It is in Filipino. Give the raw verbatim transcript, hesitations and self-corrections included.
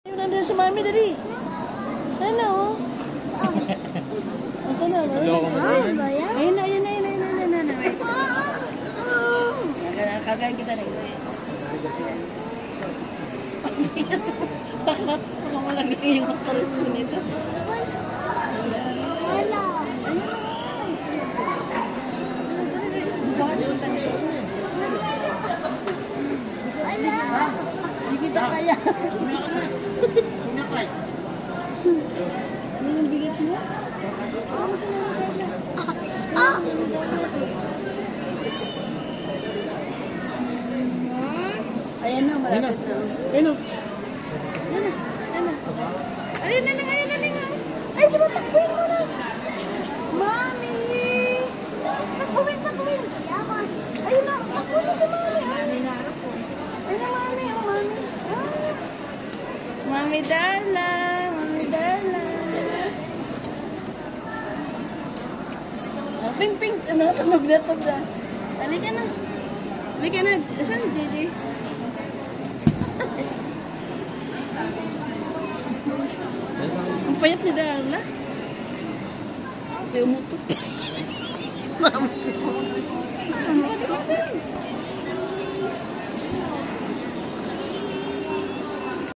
Ayun, nandun sa mami, dali. Ano, oh. Ito na, Loko mo ayun naman. na, ayun na, ayun na, ayun na, ayun na, ayun na. Kagayan kita na ito eh. Bakit ako malagay yung mataris ko nito? Wala. Hindi kita kaya. Ano yung bigat mo? Ah! Ayan na, malapit na. Ayun o. Ayan na, ayan na. Ayan na, ayan na, ayan na. Ay, siya takbuhin mo na. Mami! Takbuhin, takbuhin. Ayun na, takbuhin na si Mami. Mami na ako. Ayun na, Mami, oh, Mami. Ah. Mami Darla, Mami Darla. Ah, ping, ping. Ano, tunog na, tunog na. Halika na. Halika na. Saan si J J? Ang payat ni Darla. Ay, umutok. Mami.